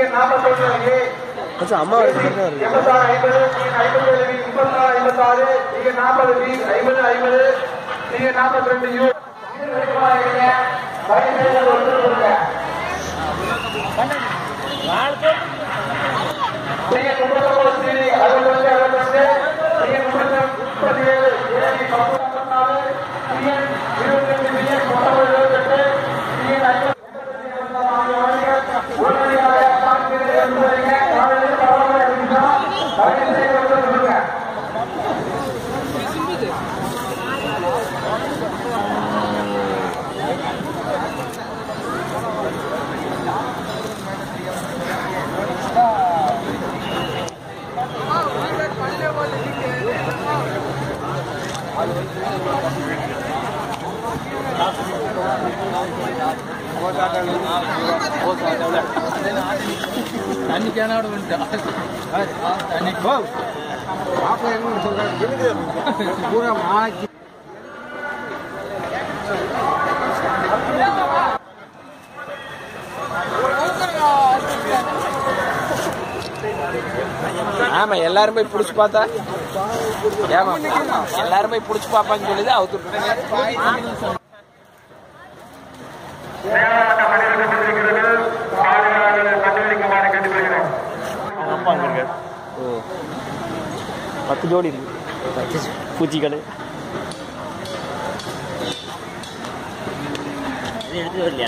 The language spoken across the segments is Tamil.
அம்மா ஆமா எல்லாரும் போய் புடிச்சு பார்த்தா ஏமா எல்லாரும் போய் புடிச்சு பாப்பான்னு சொல்லிது அவுத்து ஓ 10 ஜோடி இருக்கு பூச்சிகள் எடுத்து வரலையா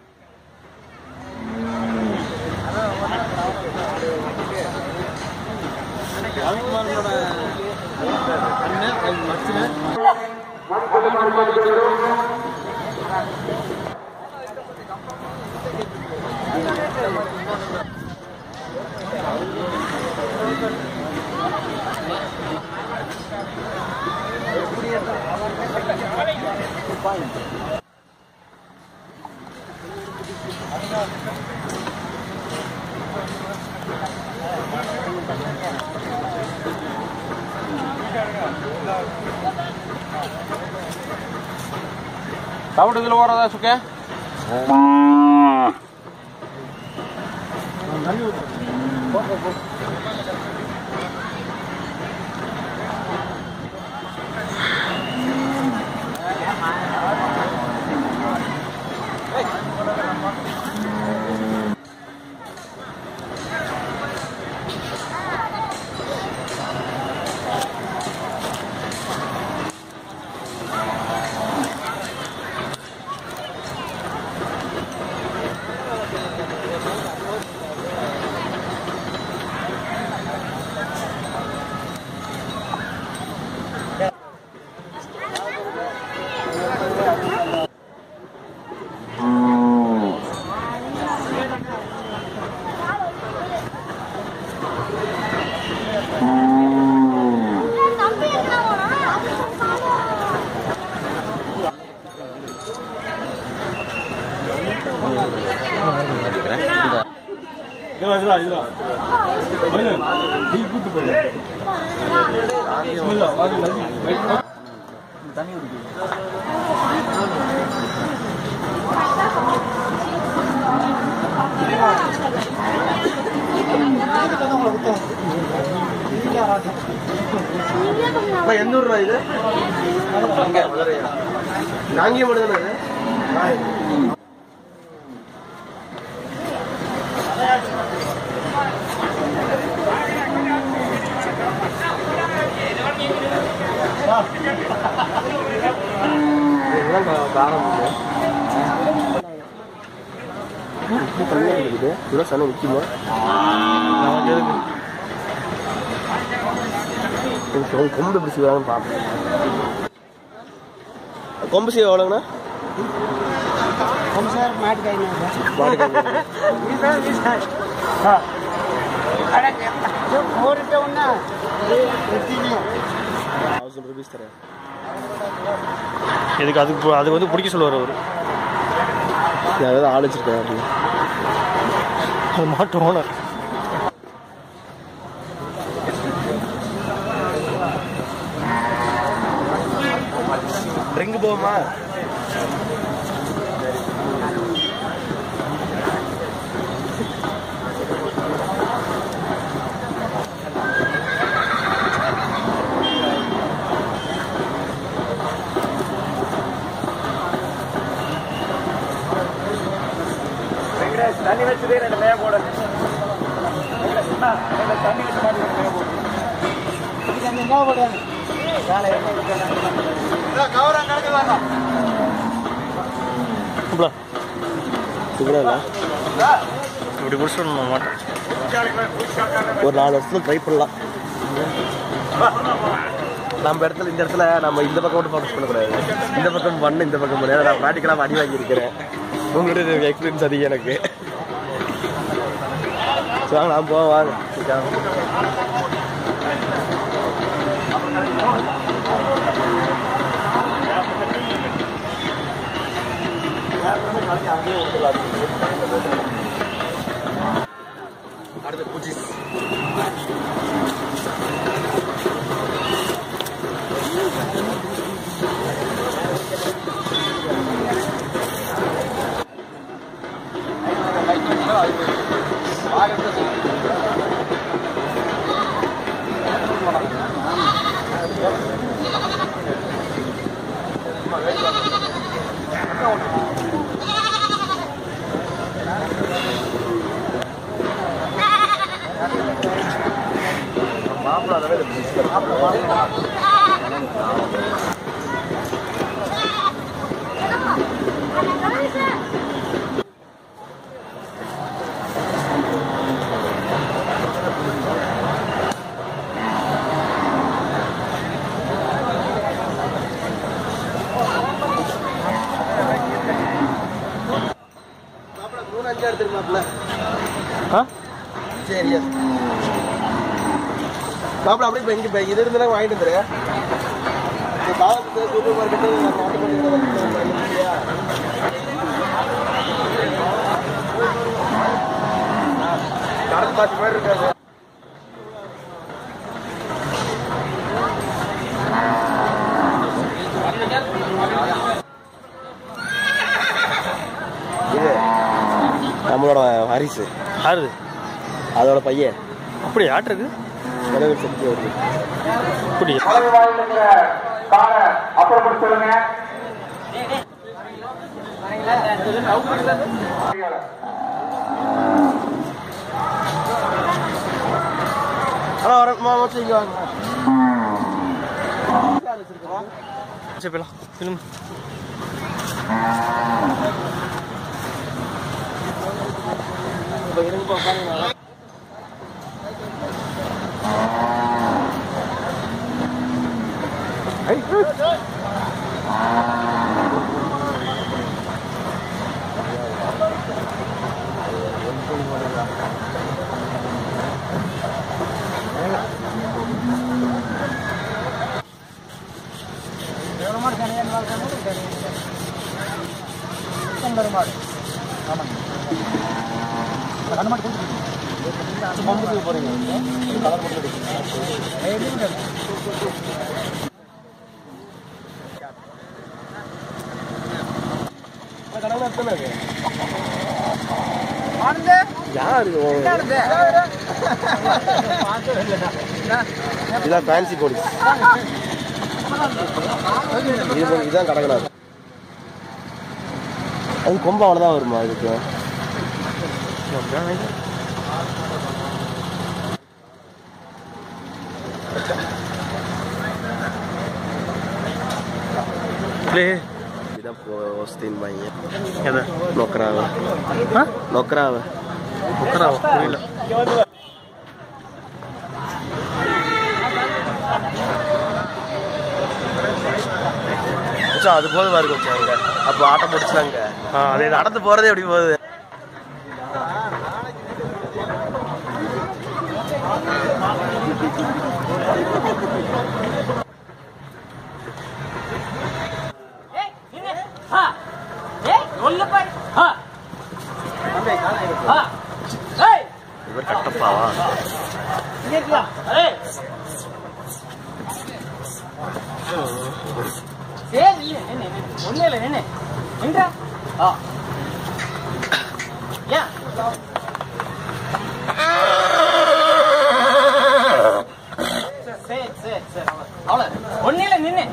Kamu udah keluar atau suka? நாங்கிய மட்டும் sana முக்கியமா கொம்பு எப்படி செய்வாங்கன்னு பார்ப்போம். கொம்பு செய்ய எவ்வளோங்கண்ணா? ₹1000 தரேன். இதுக்கு அதுக்கு வந்து பிடிக்க சொல்லுவார் அவர். ஏதாவது ஆள் வச்சிருக்கேன் அப்படின்னு. அது மாட்டு ஓனர். ட்ரிங்க் போமா? இப்படி முடிச்சுடணும் மாட்டேன். ஒரு 4 வருஷத்துல ட்ரை பண்ணலாம். நம்ம இடத்துல இந்த இடத்துல நம்ம இந்த பக்கம் மட்டும் ஃபோக்கஸ் பண்ணக்கூடாது. இந்த பக்கம் பண்ணு, இந்த பக்கம் பண்ணு. நான் ப்ராக்டிக்கலாக அடி வாங்கியிருக்கிறேன். உங்களுடைய எக்ஸ்பீரியன்ஸ் அதிகம் எனக்கு. வாங்க நான் போவோம். வாங்க அடுத்து பூச்சி சரி பாப்பா அப்படியே இப்போ இங்கே இது இருந்தாலும் வாங்கிட்டு வந்துரு. சூப்பர் மார்க்கெட்டு கடல் பாத்தி மாதிரி இருக்காது. இது நம்மளோட ஹரிசு ஆறு அதோட பையன். அப்படி ஆட்டுருக்கு சக்தி வருது. அப்படி இதான் ஃபேன்சி போலீஸ். இதுதான் கடகலாது. அது கொம்பு அவ்வளோதான் வருமா இதுக்கு? இதான் போஸ்டின் பையன். எதை நொக்கராவ நொக்கராவ நொக்கராவ புரியல. அது போதுமா இருக்கு வச்சாங்க. அப்போ ஆட்டம் முடிச்சாங்க. அதே நடந்து போறதே எப்படி போகுது. இவர் கட்டப்பாவா? ஒன்னில நின்னு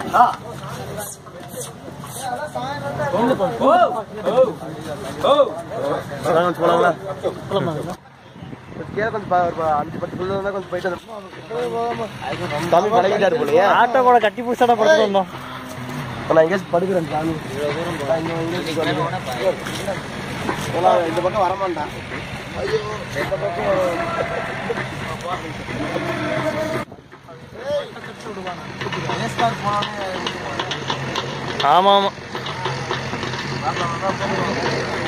போலாங்களா? கீழே கொஞ்சம் 5-10 கிலோ தான் கொஞ்சம் போயிட்டு தம்பி பழகிட்டாரு போலயே. ஆட்டோ கூட கட்டி புடிச்சாட படுத்து வந்தோம். நான் எங்கேயாச்சும் படுக்கிறேன் சாமி. இந்த பக்கம் வரமாட்டான். ஐயோ இந்த பக்கம் ஆமா ஆமா